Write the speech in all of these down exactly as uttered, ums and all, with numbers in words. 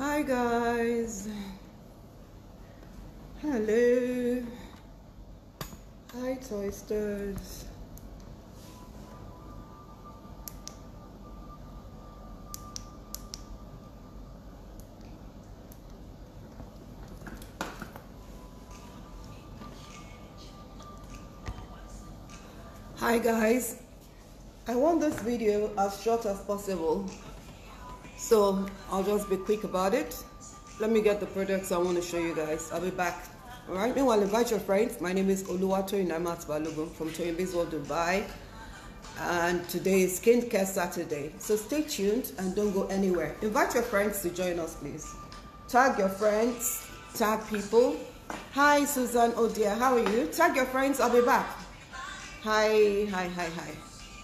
Hi guys, hello, hi Toysters. Hi guys, I want this video as short as possible, so I'll just be quick about it. Let me get the products I want to show you guys. I'll be back. All right. Meanwhile, invite your friends. My name is Oluwatoyin Naimat Balogun from Toyinbiz World Dubai, and today is Skincare Saturday. So stay tuned and don't go anywhere. Invite your friends to join us, please. Tag your friends. Tag people. Hi, Susan. Oh dear, how are you? Tag your friends. I'll be back. Hi, hi, hi, hi.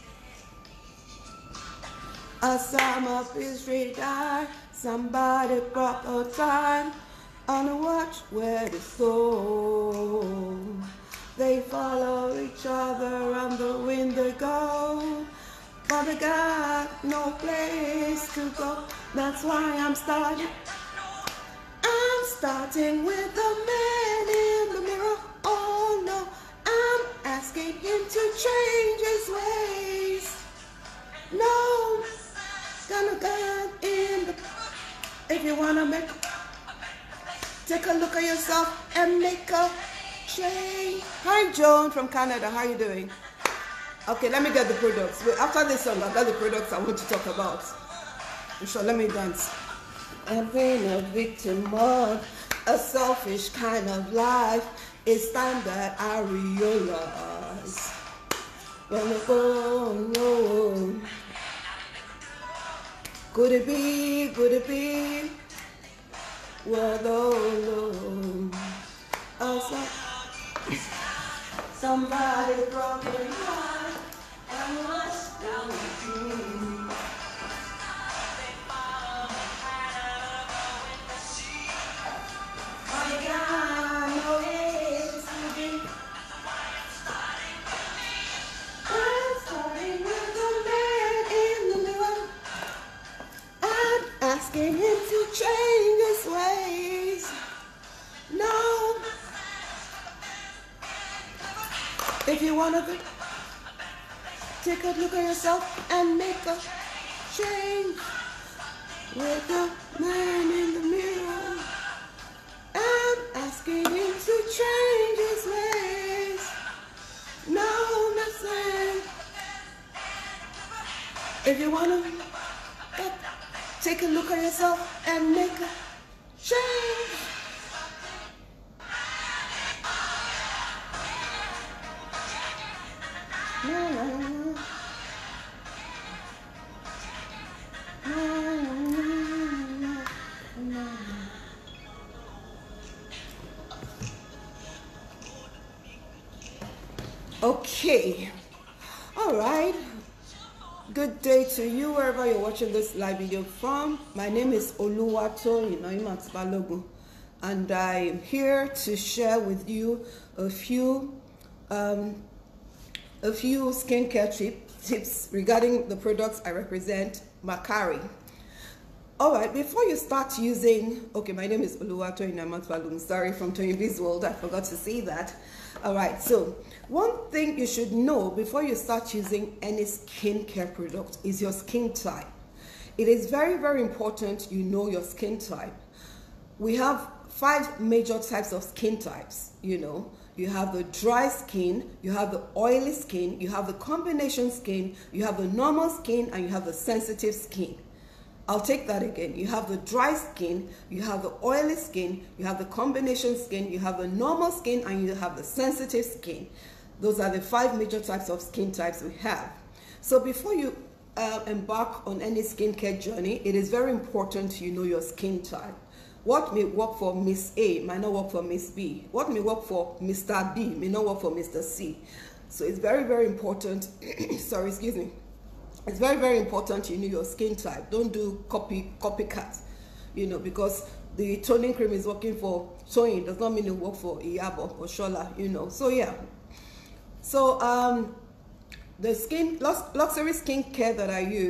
A summer fish radar, somebody brought a time on a watch where they go. They follow each other on the wind they go, but they got no place to go. That's why I'm starting. I'm starting with the man in the mirror. Oh no, I'm asking him to change his ways. No, gonna go in the. If you wanna make, take a look at yourself and make a change. Hi Joan from Canada, how you doing? Okay, let me get the products. Wait, after this song, I got the products I want to talk about. Sure, let me dance. I've been a victim of a selfish kind of life. It's time that I realize. When I go, no. Could it be, could it be? Well, oh, no. Somebody broken heart and what's down with you? I got no ways to be. I'm starting with the man in the mirror. I'm asking him to change his ways. No. If you want to take a look at yourself and make a change with the man in the mirror, I'm asking him to change his ways. No, nothing. If you want to take a look at yourself and make a change. No, no, no, no. Okay, all right. Good day to you wherever you're watching this live video from. My name is Oluwatoyin Naimat Balogun, and I'm here to share with you a few um, a few skincare tip, tips regarding the products I represent, Makari. All right, before you start using, okay, my name is Oluwatoyin Naimat Balogun, sorry, from Toyinbiz World, I forgot to say that. All right, so one thing you should know before you start using any skincare product is your skin type. It is very, very important you know your skin type. We have five major types of skin types, you know. You have the dry skin, you have the oily skin, you have the combination skin, you have the normal skin, and you have the sensitive skin. I'll take that again. You have the dry skin, you have the oily skin, you have the combination skin, you have the normal skin, and you have the sensitive skin. Those are the five major types of skin types we have. So before you uh, embark on any skincare journey, it is very important you know your skin type. What may work for Miss A might not work for Miss B. What may work for Mister B may not work for Mister C. So it's very, very important. Sorry, excuse me. It's very, very important you know your skin type. Don't do copy copycat, you know, because the toning cream is working for Toyin does not mean it work for Iyabo or Shola, you know. So yeah. So um, the skin luxury skincare that I use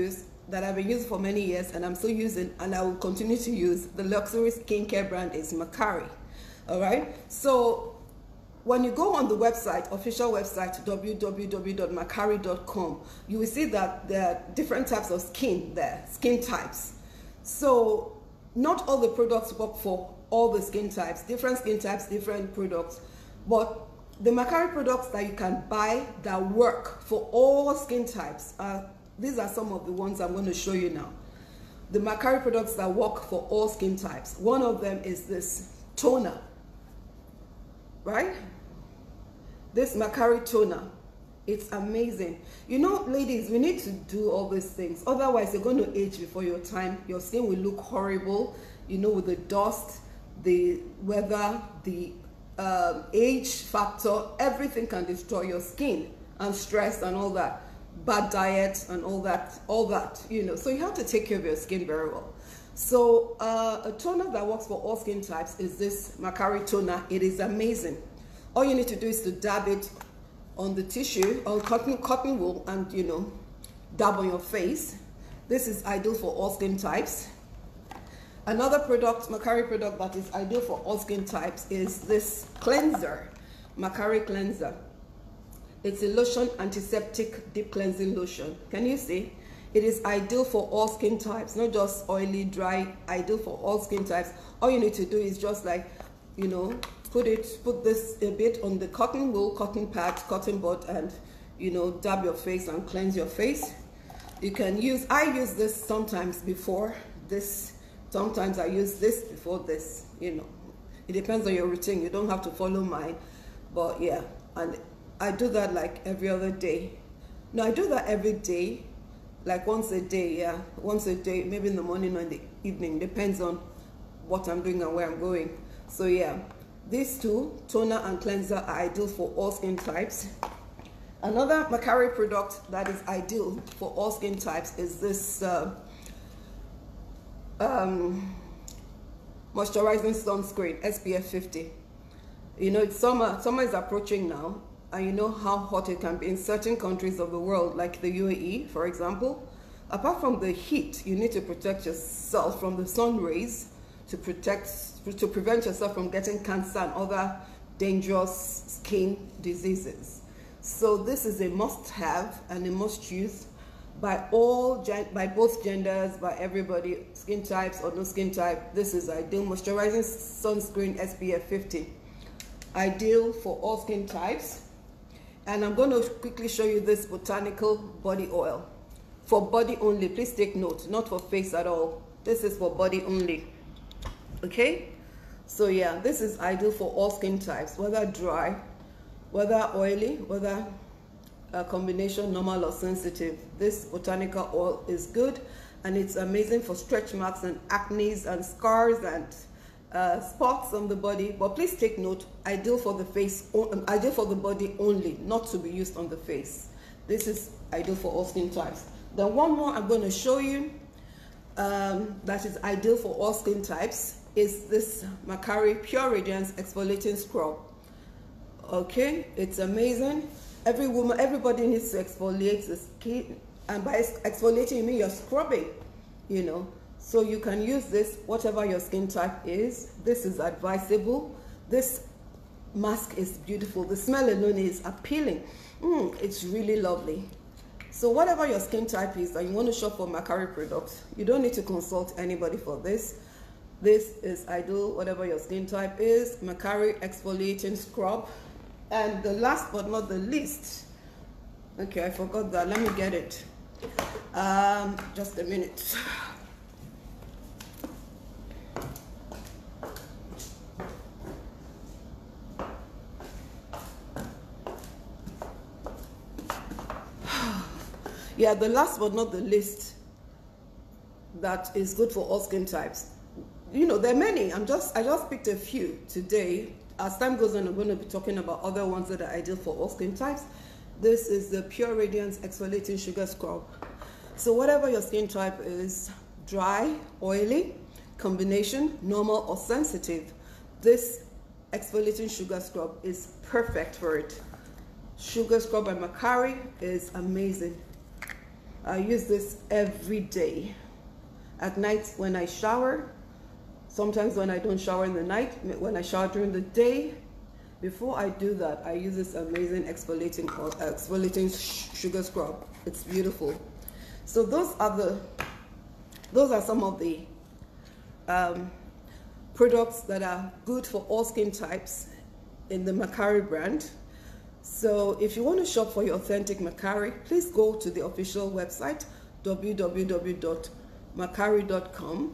that I've been using for many years, and I'm still using, and I will continue to use. The luxury skincare brand is Makari. All right. So when you go on the website, official website, w w w dot makari dot com, you will see that there are different types of skin there, skin types. So not all the products work for all the skin types, different skin types, different products. But the Makari products that you can buy that work for all skin types, uh, these are some of the ones I'm going to show you now. The Makari products that work for all skin types. One of them is this toner, right? This Makari toner. It's amazing. You know, ladies, we need to do all these things. Otherwise, you're going to age before your time. Your skin will look horrible, you know, with the dust, the weather, the um, age factor. Everything can destroy your skin, and stress and all that. Bad diet and all that, all that, you know. So you have to take care of your skin very well. So uh, a toner that works for all skin types is this Makari toner. It is amazing. All you need to do is to dab it on the tissue, on cotton, cotton wool, and, you know, dab on your face. This is ideal for all skin types. Another product, Makari product that is ideal for all skin types is this cleanser, Makari cleanser. It's a lotion, antiseptic deep cleansing lotion. Can you see? It is ideal for all skin types, not just oily, dry, ideal for all skin types. All you need to do is just like, you know, put it, put this a bit on the cotton wool, cotton pad, cotton bud, and, you know, dab your face and cleanse your face. You can use, I use this sometimes before this, sometimes I use this before this, you know. It depends on your routine. You don't have to follow mine, but yeah, and I do that like every other day. No, I do that every day, like once a day, yeah. Once a day, maybe in the morning or in the evening, depends on what I'm doing and where I'm going. So yeah, these two, toner and cleanser, are ideal for all skin types. Another Makari product that is ideal for all skin types is this uh, um, moisturizing sunscreen, S P F fifty. You know, it's summer, summer is approaching now. And you know how hot it can be in certain countries of the world, like the U A E, for example. Apart from the heat, you need to protect yourself from the sun rays to protect, to prevent yourself from getting cancer and other dangerous skin diseases. So this is a must-have and a must-use by all, by both genders, by everybody, skin types or no skin type. This is ideal moisturizing sunscreen, S P F fifty, ideal for all skin types. And I'm going to quickly show you this botanical body oil for body only. Please take note, not for face at all. This is for body only. Okay, so yeah, this is ideal for all skin types, whether dry, whether oily, whether a combination normal or sensitive. This botanical oil is good, and it's amazing for stretch marks and acne and scars and Uh, spots on the body. But please take note, ideal for the face, ideal for the body only, not to be used on the face. This is ideal for all skin types. Then one more I'm going to show you um, that is ideal for all skin types is this Makari Pure Radiance Exfoliating Scrub. Okay, it's amazing. Every woman, everybody needs to exfoliate the skin, and by exfoliating you mean you're scrubbing, you know. So you can use this, whatever your skin type is. This is advisable. This mask is beautiful. The smell alone is appealing. Mm, it's really lovely. So whatever your skin type is and you want to shop for Makari products, you don't need to consult anybody for this. This is ideal, whatever your skin type is. Makari Exfoliating Scrub. And the last but not the least, okay, I forgot that. Let me get it. Um, just a minute. Yeah, the last but not the least that is good for all skin types. You know, there are many. I'm just, I just picked a few today. As time goes on, I'm going to be talking about other ones that are ideal for all skin types. This is the Pure Radiance Exfoliating Sugar Scrub. So whatever your skin type is, dry, oily, combination, normal or sensitive, this exfoliating sugar scrub is perfect for it. Sugar Scrub by Makari is amazing. I use this every day. At night when I shower, sometimes when I don't shower in the night, when I shower during the day, before I do that, I use this amazing exfoliating exfoliating sugar scrub. It's beautiful. So those are the those are some of the um, products that are good for all skin types in the Makari brand. So if you want to shop for your authentic Makari, please go to the official website w w w dot makari dot com.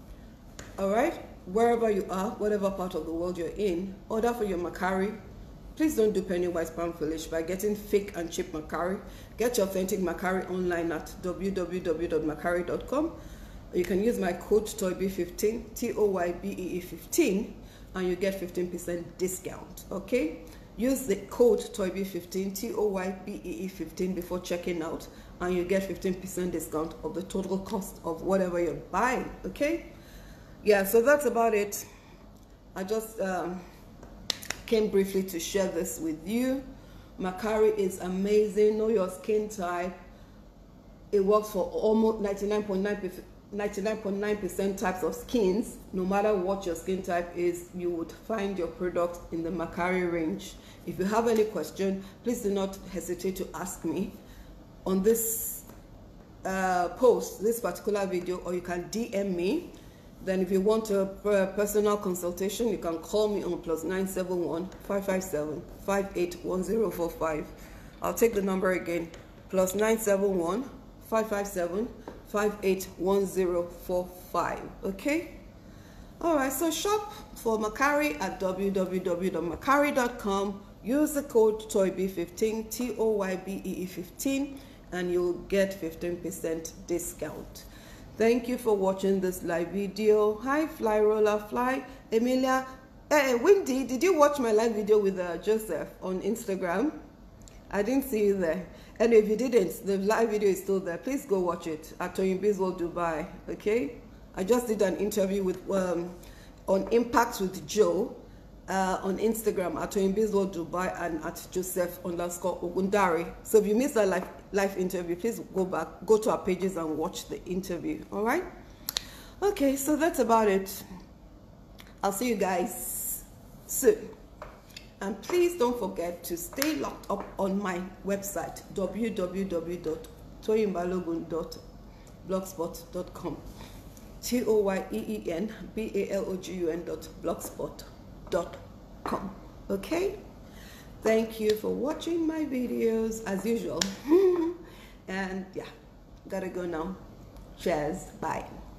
All right, wherever you are, whatever part of the world you're in, order for your Makari. Please don't do penny wise pound foolish by getting fake and cheap Makari. Get your authentic Makari online at w w w dot makari dot com. You can use my code Toybe fifteen, T O Y B E E fifteen, and you get fifteen percent discount. Okay, use the code Toybe fifteen, T O Y B E E fifteen before checking out, and you get fifteen percent discount of the total cost of whatever you're buying. Okay, yeah, so that's about it. I just um, came briefly to share this with you. Makari is amazing. Know your skin type. It works for almost ninety-nine point nine percent types of skins. No matter what your skin type is, you would find your product in the Makari range. If you have any question, please do not hesitate to ask me on this uh, post, this particular video, or you can D M me. Then if you want a personal consultation, you can call me on plus nine seven one, five five seven, five eight one zero four five. I'll take the number again, plus nine seven one, five five seven, five eight one zero four five. Okay, all right, so shop for Makari at w w w dot makari dot com. Use the code Toybe fifteen, T O Y B E E fifteen, and you'll get fifteen percent discount. Thank you for watching this live video. Hi Fly Roller Fly, Emilia. Hey Windy, did you watch my live video with uh, Joseph on Instagram? I didn't see you there. And if you didn't, the live video is still there. Please go watch it at Toyinbe's World Dubai. Okay, I just did an interview with um, on Impact with Joe uh, on Instagram at Toyinbe's World Dubai and at Joseph underscore Ogundari. So if you missed that live live interview, please go back, go to our pages and watch the interview. All right. Okay, so that's about it. I'll see you guys soon. And please don't forget to stay locked up on my website, w w w dot toyinbalogun dot blogspot dot com. T O Y E E N B A L O G U N dot blogspot dot com. Okay? Thank you for watching my videos as usual. And yeah, gotta go now. Cheers. Bye.